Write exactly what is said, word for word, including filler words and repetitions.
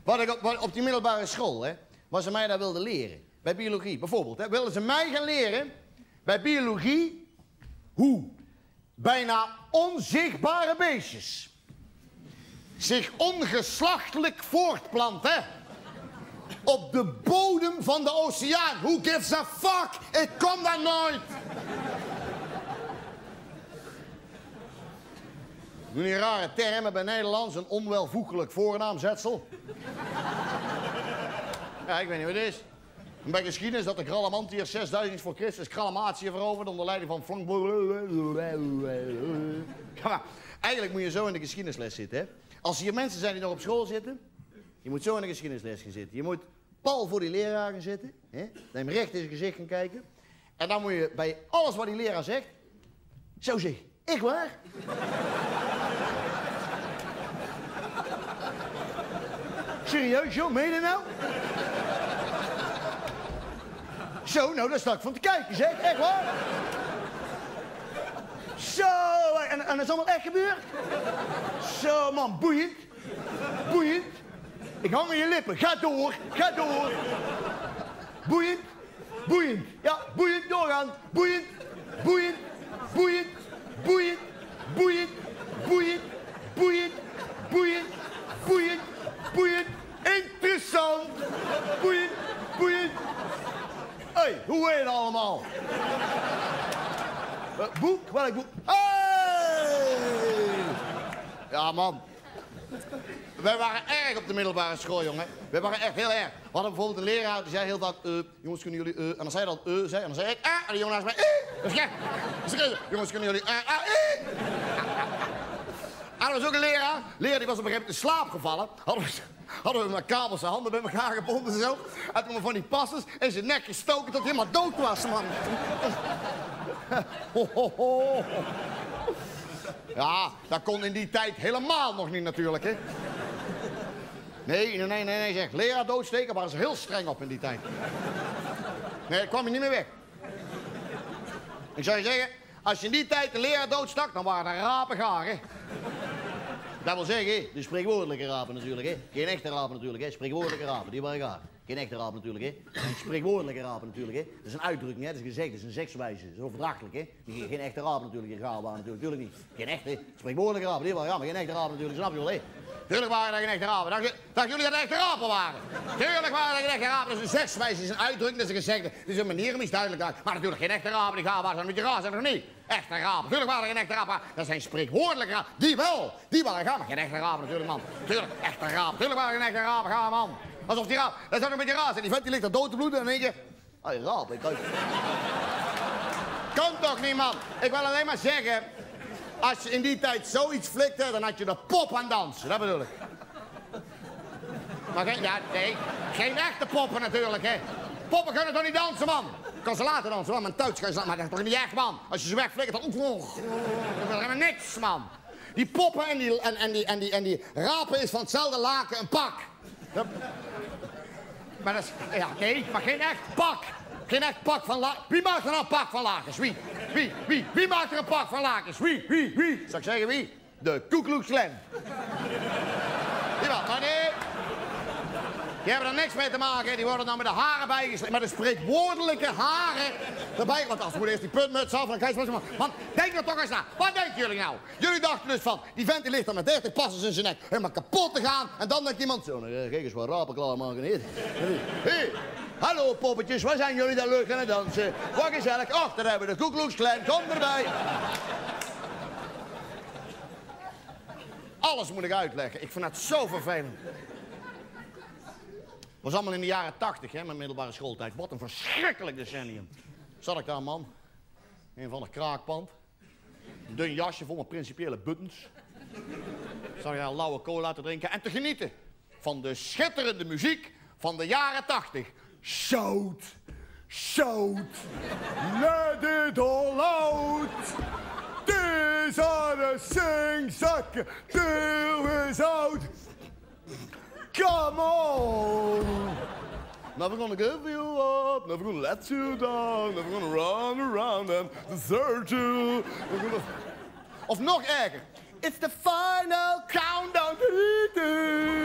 Wat ik op, wat, op die middelbare school, hè, wat ze mij daar wilden leren. Bij biologie, bijvoorbeeld. Hè, wilden ze mij gaan leren, bij biologie, hoe bijna onzichtbare beestjes zich ongeslachtelijk voortplanten op de bodem van de oceaan. Who gives a fuck? Ik kom daar nooit. Doen die rare termen bij Nederlands, een onwelvoegelijk voornaamzetsel. Ja, ik weet niet wat het is. En bij geschiedenis dat de Grallamantiërs zesduizend voor Christus Grallamatië veroverd onder leiding van Frank... Ja, maar eigenlijk moet je zo in de geschiedenisles zitten, hè. Als hier mensen zijn die nog op school zitten, je moet zo in de geschiedenisles gaan zitten. Je moet pal voor die leraar gaan zitten, hè. Dan moet je hem recht in zijn gezicht gaan kijken. En dan moet je bij alles wat die leraar zegt, zo zeggen. Echt waar? Serieus, joh? Meen je nou? Zo, nou, daar sta ik van te kijken, zeg. Echt waar? Zo, en, en dat is allemaal echt gebeurd? Zo, man, boeiend. Boeiend. Ik hang aan je lippen. Ga door, ga door. Boeiend. Boeiend. Ja, boeiend, doorgaan. Boeiend. Boeiend. Boeiend. Boeiend. Boeiend. Boeiend. Boeiend. Boeiend. Boeiend. Boeiend. Interessant. Boeiend. Boeiend. Hé, hey, hoe heet het allemaal? Uh, boek? Welk boek? Hey! Ja, man. Wij waren erg op de middelbare school, jongen. Wij waren echt heel erg. We hadden bijvoorbeeld een leraar die zei heel vaak... Uh, jongens, kunnen jullie... Uh, en dan zei hij dat... Uh, zei, en dan zei ik... Ah, en de jongen naast mij... Uh, dat is gek. Dus ik zei, jongens, kunnen jullie... Uh, ah, uh. En er was ook een leraar. Leraar die was op een gegeven moment in slaap gevallen. Hadden we, hadden we met kabels zijn handen bij elkaar gebonden en zo. En toen we van die passers in zijn nek gestoken tot hij helemaal dood was, man. Ho, ho, ho. Ja, dat kon in die tijd helemaal nog niet natuurlijk, hè. Nee, nee, nee, nee, nee, zeg. Leraar doodsteken waren ze heel streng op in die tijd. Nee, dat kwam je niet meer weg. Ik zou je zeggen, als je in die tijd de leraar doodstak, dan waren er rapen gaar, hè. Dat wil zeggen, de spreekwoordelijke rapen natuurlijk, hè. Geen echte rapen natuurlijk, hè. Spreekwoordelijke rapen, die waren gaar. Geen echte rapen natuurlijk, hè. Spreekwoordelijke rapen natuurlijk, hè. Dat is een uitdrukking, hè. Dat is gezegd, dat is een zegswijze. Dat is overdrachtelijk, hè. Geen, geen echte rapen natuurlijk, die gaar waren natuurlijk, natuurlijk niet. Geen echte, spreekwoordelijke rapen, die waren gaar, maar geen echte rapen natuurlijk, snap je wel, hè. Tuurlijk waren er geen echte rapen. Dacht, dacht jullie dat er echte rapen waren? Tuurlijk waren er geen echte rapen. Dat is een zegswijze, dat is een uitdrukking, dat is een gezegde. Dat is een manier om iets duidelijk te maken. Maar natuurlijk geen echte rapen, die gaar waren. Dan moet je raar zijn, of niet? Echte rapen. Tuurlijk waren er geen echte rapen. Dat zijn spreekwoordelijke rapen. Die wel. Die waren gaar, maar geen echte rapen natuurlijk, man. Tuurlijk, echte rapen. Tuurlijk waren er geen echte rapen, gaar, man. Alsof die raap, dat zou een beetje raar zijn. Die vent die ligt er dood te bloeden en dan denk je... Oh, die raap, ik kan... Kan toch niet, man? Ik wil alleen maar zeggen... Als je in die tijd zoiets flikte, dan had je de pop aan dansen. Dat bedoel ik. Maar geen, ja, nee, geen echte poppen natuurlijk, hè. Poppen kunnen toch niet dansen, man? Ik kan ze laten dansen, man. Mijn tuits kan je maar dat is toch niet echt, man? Als je ze wegflikkert, dan... Dan is er helemaal niks, man. Die poppen en die, en, en, die, en, die, en die rapen is van hetzelfde laken een pak. Dat... Maar dat is... Ja, nee, maar geen echt pak. Geen echt pak van lakens. Wie maakt er nou een pak van lakens? Wie? Wie? Wie? Wie maakt er een pak van lakens? Wie? Wie? Wie? Zal ik zeggen wie? De Ku Klux Klan. Die wel, maar nee. Die hebben er niks mee te maken. Die worden dan met de haren bijgesleept. Met de spreekwoordelijke haren erbij. Want als moet eerst die puntmuts af. Dan krijg je maar. Want denk er toch eens na. Wat denken jullie nou? Jullie dachten dus van. Die vent die ligt dan met dertig passers in zijn nek. Helemaal kapot te gaan. En dan denkt iemand. Zo, nou, kijk eens wat rapen klaarmaken hier. Hé. Hey. Hallo poppetjes, waar zijn jullie daar leuk aan het dansen? Wat gezellig. Och, daar hebben we de Ku Klux Klan. Kom erbij. Alles moet ik uitleggen. Ik vind het zo vervelend. Het was allemaal in de jaren tachtig, hè, mijn middelbare schooltijd. Wat een verschrikkelijk decennium. Zat ik daar, man. Een van de kraakpand. Een dun jasje vol met principiële buttons. Zat ik daar een lauwe cola te drinken en te genieten van de schitterende muziek van de jaren tachtig. Shout, shout, let it all out. These are the things that do is out. Come on. Never gonna give you up, never gonna let you down, never gonna run around and desert you. Gonna... Of nog erger. It's the final countdown.